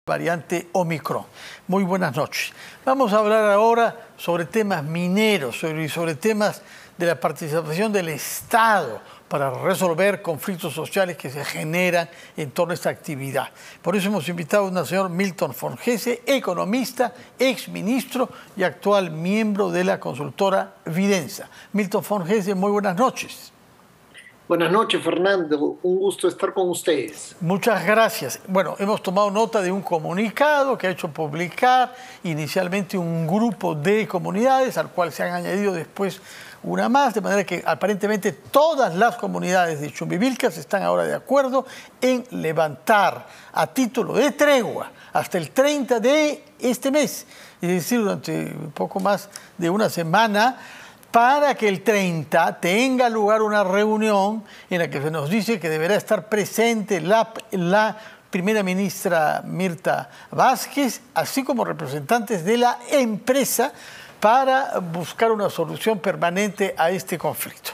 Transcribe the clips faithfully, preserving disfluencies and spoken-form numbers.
variante Omicron. Muy buenas noches. Vamos a hablar ahora sobre temas mineros, sobre, sobre temas de la participación del Estado para resolver conflictos sociales que se generan en torno a esta actividad. Por eso hemos invitado a un señor Milton Forgese, economista, exministro y actual miembro de la consultora Vidensa. Milton Forgese, muy buenas noches. Buenas noches, Fernando. Un gusto estar con ustedes. Muchas gracias. Bueno, hemos tomado nota de un comunicado que ha hecho publicar inicialmente un grupo de comunidades, al cual se han añadido después una más, de manera que aparentemente todas las comunidades de Chumbivilcas están ahora de acuerdo en levantar a título de tregua hasta el treinta de este mes, es decir, durante un poco más de una semana, para que el treinta tenga lugar una reunión en la que se nos dice que deberá estar presente la, la primera ministra Mirta Vázquez, así como representantes de la empresa, para buscar una solución permanente a este conflicto.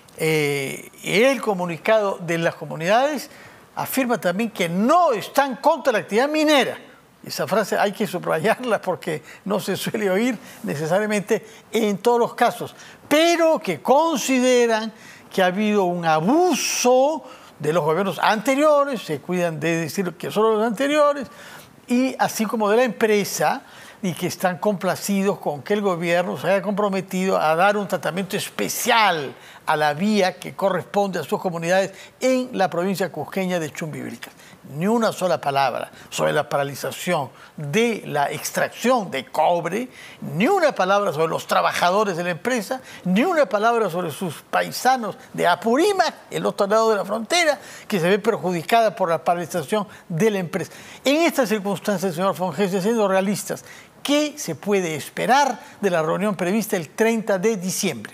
Eh, el comunicado de las comunidades afirma también que no están contra la actividad minera. Esa frase hay que subrayarla porque no se suele oír necesariamente en todos los casos, pero que consideran que ha habido un abuso de los gobiernos anteriores, se cuidan de decir que son los anteriores, y así como de la empresa, y que están complacidos con que el gobierno se haya comprometido a dar un tratamiento especial a la vía que corresponde a sus comunidades en la provincia cusqueña de Chumbivilcas. Ni una sola palabra sobre la paralización de la extracción de cobre, ni una palabra sobre los trabajadores de la empresa, ni una palabra sobre sus paisanos de Apurímac, el otro lado de la frontera, que se ve perjudicada por la paralización de la empresa. En estas circunstancias, señor Forgese, siendo realistas, ¿qué se puede esperar de la reunión prevista el treinta de diciembre?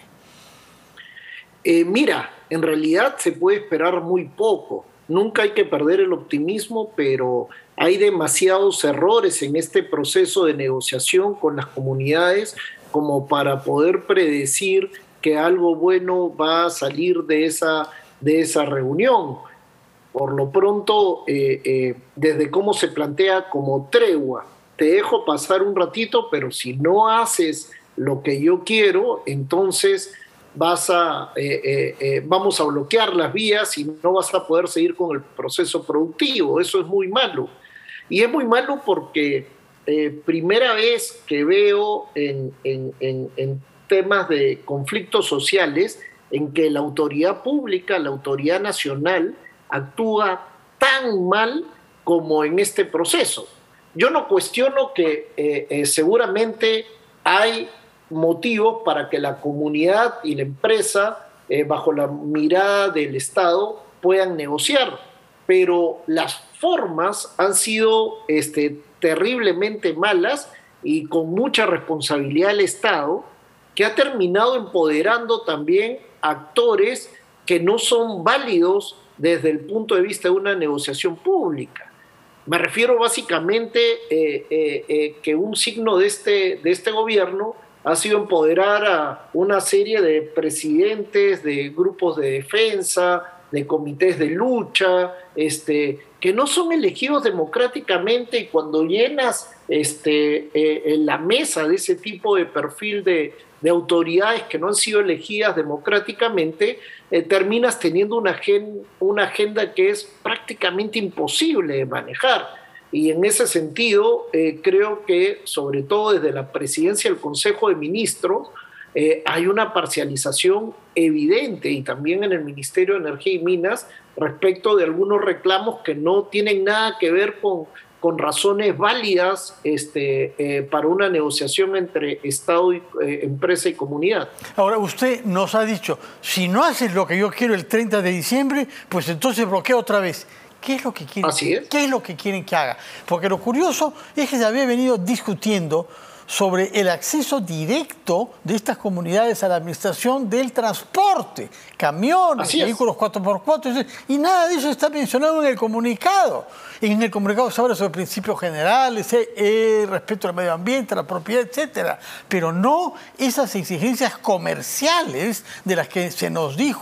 Eh, mira, en realidad se puede esperar muy poco. Nunca hay que perder el optimismo, pero hay demasiados errores en este proceso de negociación con las comunidades como para poder predecir que algo bueno va a salir de esa, de esa reunión. Por lo pronto, eh, eh, desde cómo se plantea como tregua, te dejo pasar un ratito, pero si no haces lo que yo quiero, entonces vas a, eh, eh, eh, vamos a bloquear las vías y no vas a poder seguir con el proceso productivo. Eso es muy malo. Y es muy malo porque eh, primera vez que veo en, en, en, en temas de conflictos sociales en que la autoridad pública, la autoridad nacional, actúa tan mal como en este proceso. Yo no cuestiono que eh, eh, seguramente hay motivos para que la comunidad y la empresa, eh, bajo la mirada del Estado, puedan negociar, pero las formas han sido este, terriblemente malas y con mucha responsabilidad del Estado, que ha terminado empoderando también actores que no son válidos desde el punto de vista de una negociación pública. Me refiero básicamente eh, eh, eh, que un signo de este, de este gobierno ha sido empoderar a una serie de presidentes de grupos de defensa, de comités de lucha, este, que no son elegidos democráticamente, y cuando llenas este, eh, la mesa de ese tipo de perfil de, de autoridades que no han sido elegidas democráticamente, eh, terminas teniendo una, gen, una agenda que es prácticamente imposible de manejar. Y en ese sentido, eh, creo que, sobre todo desde la presidencia del Consejo de Ministros, eh, hay una parcialización evidente, y también en el Ministerio de Energía y Minas, respecto de algunos reclamos que no tienen nada que ver con, con razones válidas este, eh, para una negociación entre Estado, y, eh, empresa y comunidad. Ahora, usted nos ha dicho, si no haces lo que yo quiero el treinta de diciembre, pues entonces bloqueo otra vez. ¿Qué es lo que quieren, Así es. ¿Qué es lo que quieren que haga? Porque lo curioso es que se había venido discutiendo sobre el acceso directo de estas comunidades a la administración del transporte, camiones, Así vehículos cuatro por cuatro, y nada de eso está mencionado en el comunicado. En el comunicado se habla sobre principios generales, eh, eh, respeto al medio ambiente, a la propiedad, etcétera, pero no esas exigencias comerciales de las que se nos dijo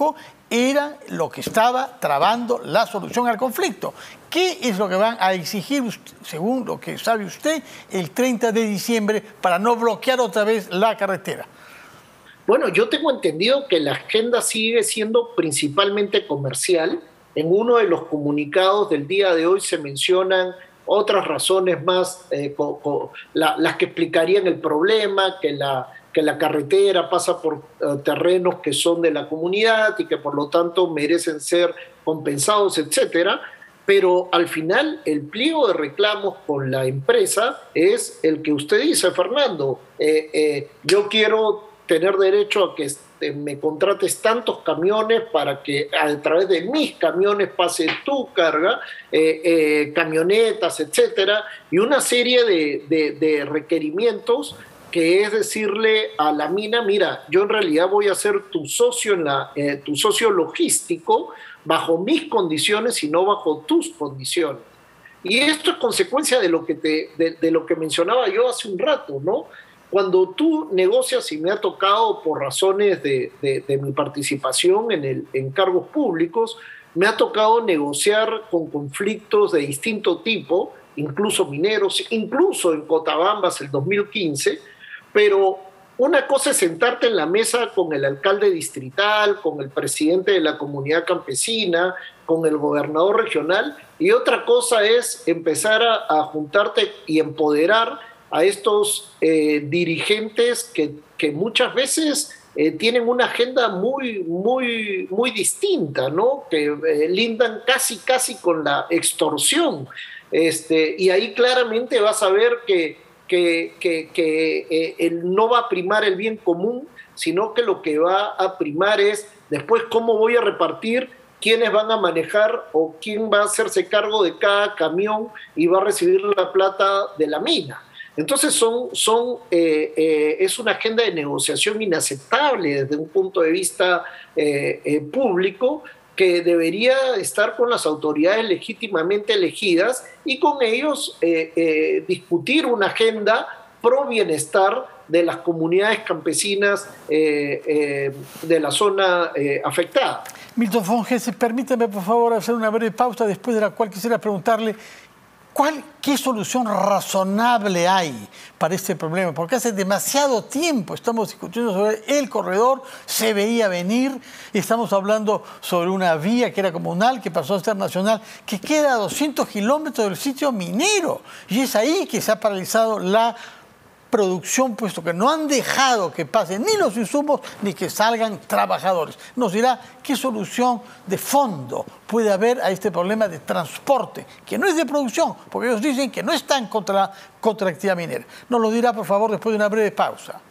era lo que estaba trabando la solución al conflicto. ¿Qué es lo que van a exigir, según lo que sabe usted, el treinta de diciembre para no bloquear otra vez la carretera? Bueno, yo tengo entendido que la agenda sigue siendo principalmente comercial. En uno de los comunicados del día de hoy se mencionan otras razones más, eh, co, co, la, las que explicarían el problema, que la, que la carretera pasa por uh, terrenos que son de la comunidad y que por lo tanto merecen ser compensados, etcétera. Pero al final el pliego de reclamos con la empresa es el que usted dice, Fernando. Eh, eh, yo quiero tener derecho a que este, me contrates tantos camiones para que a través de mis camiones pase tu carga, eh, eh, camionetas, etcétera, y una serie de, de, de requerimientos que es decirle a la mina, mira, yo en realidad voy a ser tu socio, en la, eh, tu socio logístico bajo mis condiciones y no bajo tus condiciones. Y esto es consecuencia de lo que, te, de, de lo que mencionaba yo hace un rato, ¿no? Cuando tú negocias, y me ha tocado por razones de, de, de mi participación en, el, en cargos públicos, me ha tocado negociar con conflictos de distinto tipo, incluso mineros, incluso en Cotabambas el dos mil quince, pero una cosa es sentarte en la mesa con el alcalde distrital, con el presidente de la comunidad campesina, con el gobernador regional, y otra cosa es empezar a, a juntarte y empoderar a estos eh, dirigentes que, que muchas veces eh, tienen una agenda muy, muy, muy distinta, ¿no? Que eh, lindan casi, casi con la extorsión. Este, y ahí claramente vas a ver que, que, que, que eh, el, no va a primar el bien común, sino que lo que va a primar es después cómo voy a repartir, quiénes van a manejar o quién va a hacerse cargo de cada camión y va a recibir la plata de la mina. Entonces son, son, eh, eh, es una agenda de negociación inaceptable desde un punto de vista eh, eh, público, que debería estar con las autoridades legítimamente elegidas y con ellos eh, eh, discutir una agenda pro bienestar de las comunidades campesinas eh, eh, de la zona eh, afectada. Milton von Hesse, permítame por favor hacer una breve pausa, después de la cual quisiera preguntarle ¿cuál, ¿qué solución razonable hay para este problema? Porque hace demasiado tiempo estamos discutiendo sobre el corredor, se veía venir, estamos hablando sobre una vía que era comunal, que pasó a ser nacional, que queda a doscientos kilómetros del sitio minero, y es ahí que se ha paralizado la producción, puesto que no han dejado que pasen ni los insumos ni que salgan trabajadores. Nos dirá qué solución de fondo puede haber a este problema de transporte, que no es de producción, porque ellos dicen que no están contra, contra la actividad minera. Nos lo dirá, por favor, después de una breve pausa.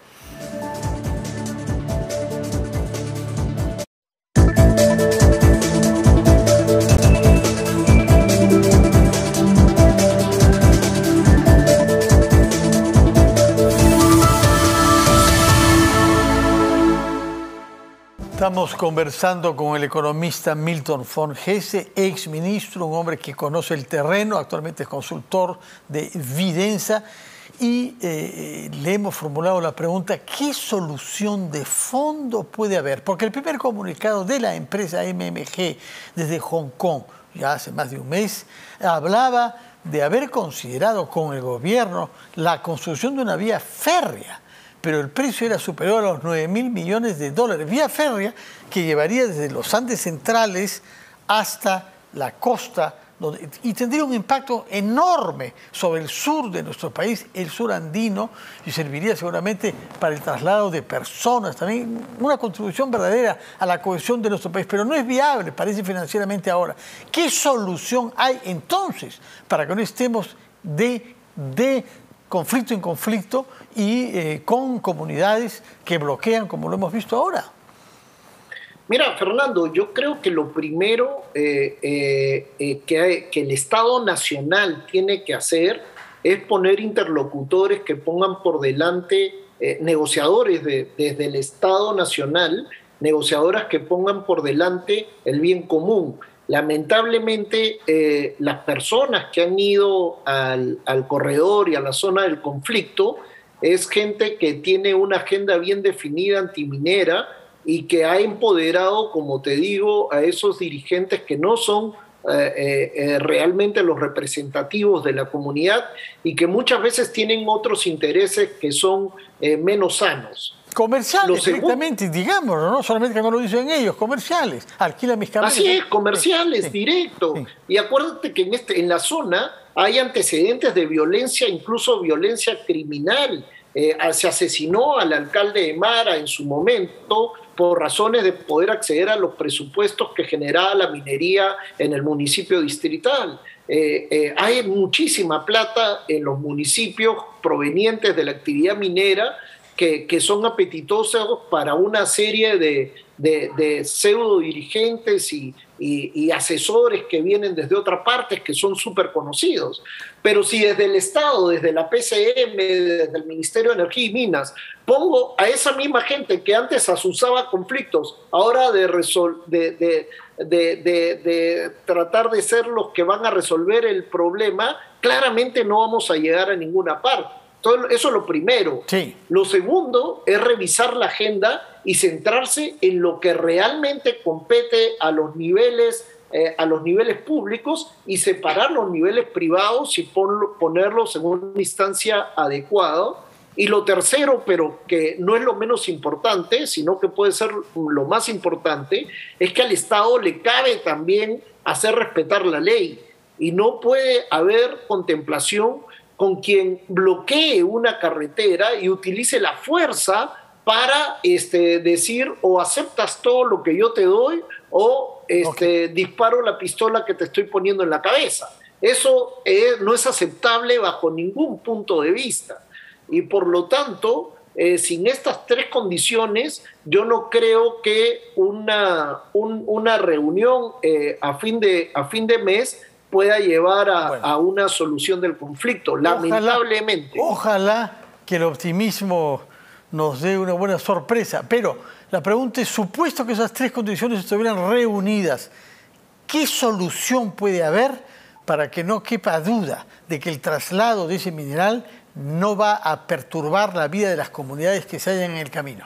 Estamos conversando con el economista Milton von Hesse, ex ministro, un hombre que conoce el terreno, actualmente es consultor de Vidensa, y eh, le hemos formulado la pregunta, ¿qué solución de fondo puede haber? Porque el primer comunicado de la empresa M M G desde Hong Kong, ya hace más de un mes, hablaba de haber considerado con el gobierno la construcción de una vía férrea, pero el precio era superior a los nueve mil millones de dólares. Vía férrea que llevaría desde los Andes centrales hasta la costa, donde, y tendría un impacto enorme sobre el sur de nuestro país, el sur andino, y serviría seguramente para el traslado de personas, también una contribución verdadera a la cohesión de nuestro país, pero no es viable, parece financieramente ahora. ¿Qué solución hay entonces para que no estemos de... de conflicto en conflicto y eh, con comunidades que bloquean, como lo hemos visto ahora? Mira, Fernando, yo creo que lo primero eh, eh, eh, que, hay, que el Estado Nacional tiene que hacer es poner interlocutores que pongan por delante, eh, negociadores de, desde el Estado Nacional, negociadoras que pongan por delante el bien común. Lamentablemente, eh, las personas que han ido al, al corredor y a la zona del conflicto es gente que tiene una agenda bien definida antiminera, y que ha empoderado, como te digo, a esos dirigentes que no son eh, eh, realmente los representativos de la comunidad y que muchas veces tienen otros intereses que son eh, menos sanos. Comerciales, directamente, digámoslo, no solamente que no lo dicen ellos, comerciales. Alquila mis camellos. Así es, comerciales, sí, directo. Sí. Y acuérdate que en, este, en la zona hay antecedentes de violencia, incluso violencia criminal. Eh, se asesinó al alcalde de Mara en su momento por razones de poder acceder a los presupuestos que generaba la minería en el municipio distrital. Eh, eh, hay muchísima plata en los municipios provenientes de la actividad minera que, que son apetitosos para una serie de, de, de pseudo dirigentes y, y, y asesores que vienen desde otras partes que son súper conocidos. Pero si desde el Estado, desde la P C M, desde el Ministerio de Energía y Minas, pongo a esa misma gente que antes asusaba conflictos, ahora de, resol de, de, de, de, de tratar de ser los que van a resolver el problema, claramente no vamos a llegar a ninguna parte. Todo eso es lo primero. Sí. Lo segundo es revisar la agenda y centrarse en lo que realmente compete a los niveles, eh, a los niveles públicos y separar los niveles privados y ponlo, ponerlos en una instancia adecuada. Y lo tercero, pero que no es lo menos importante, sino que puede ser lo más importante, es que al Estado le cabe también hacer respetar la ley y no puede haber contemplación con quien bloquee una carretera y utilice la fuerza para este, decir o aceptas todo lo que yo te doy o este, okay. disparo la pistola que te estoy poniendo en la cabeza. Eso es, no es aceptable bajo ningún punto de vista. Y por lo tanto, eh, sin estas tres condiciones, yo no creo que una, un, una reunión eh, a, fin de, a fin de mes pueda llevar a, bueno. a una solución del conflicto, lamentablemente. Ojalá, ojalá que el optimismo nos dé una buena sorpresa, pero la pregunta es, supuesto que esas tres condiciones estuvieran reunidas, ¿qué solución puede haber para que no quepa duda de que el traslado de ese mineral no va a perturbar la vida de las comunidades que se hallan en el camino?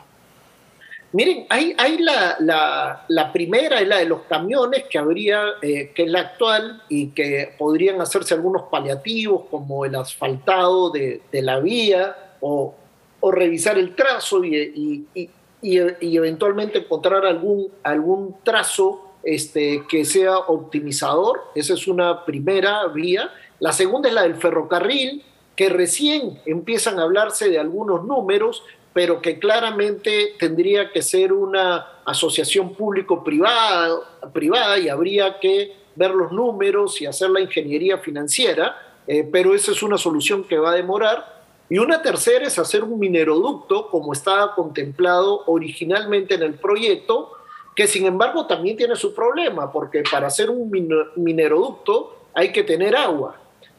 Miren, hay, hay la, la, la primera, es la de los camiones, que habría, eh, que es la actual, y que podrían hacerse algunos paliativos, como el asfaltado de, de la vía, o, o revisar el trazo y, y, y, y, y eventualmente encontrar algún, algún trazo este, que sea optimizador. Esa es una primera vía. La segunda es la del ferrocarril, que recién empiezan a hablarse de algunos números, pero que claramente tendría que ser una asociación público-privada privada y habría que ver los números y hacer la ingeniería financiera, eh, pero esa es una solución que va a demorar. Y una tercera es hacer un mineroducto, como estaba contemplado originalmente en el proyecto, que sin embargo también tiene su problema, porque para hacer un mineroducto hay que tener agua.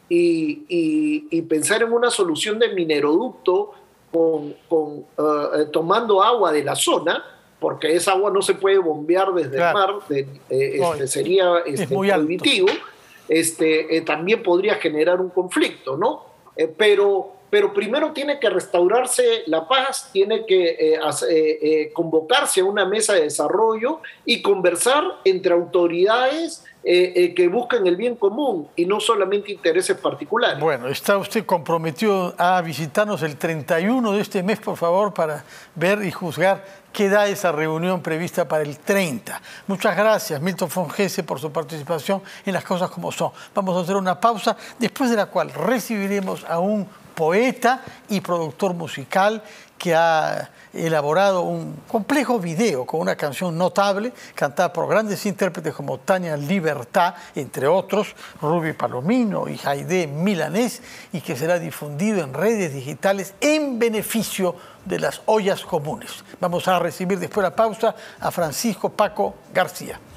Y, y, y pensar en una solución de mineroducto Con, con, uh, tomando agua de la zona, porque esa agua no se puede bombear desde claro. el mar, de, eh, este, no, sería este, prohibitivo, este, eh, también podría generar un conflicto, ¿no? Eh, pero, pero primero tiene que restaurarse la paz, tiene que eh, hacer, eh, eh, convocarse a una mesa de desarrollo y conversar entre autoridades Eh, eh, que buscan el bien común y no solamente intereses particulares. Bueno, está usted comprometido a visitarnos el treinta y uno de este mes, por favor, para ver y juzgar qué da esa reunión prevista para el treinta. Muchas gracias, Milton von Hesse, por su participación en Las Cosas Como Son. Vamos a hacer una pausa, después de la cual recibiremos a un poeta y productor musical que ha elaborado un complejo video con una canción notable cantada por grandes intérpretes como Tania Libertad, entre otros, Ruby Palomino y Haydé Milanés, y que será difundido en redes digitales en beneficio de las ollas comunes. Vamos a recibir después de la pausa a Francisco Paco García.